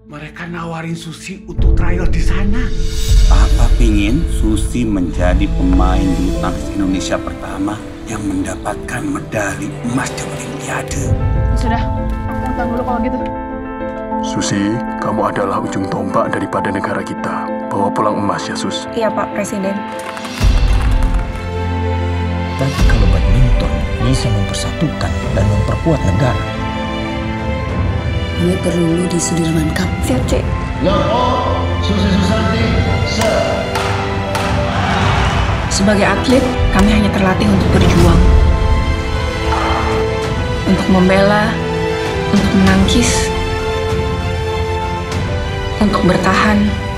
Mereka nawarin Susi untuk trial di sana. Papa pingin Susi menjadi pemain bulu tangkis Indonesia pertama yang mendapatkan medali emas di Olimpiade. Sudah, aku pulang dulu kalau gitu. Susi, kamu adalah ujung tombak daripada negara kita. Bawa pulang emas ya, Sus. Iya, Pak Presiden. Tapi kalau badminton bisa mempersatukan dan memperkuat negara. Gue perlu di Sudirman Cup. Siap, Cek. Susi Susanti, Sebagai atlet, kami hanya terlatih untuk berjuang. Untuk membela, untuk menangkis, untuk bertahan,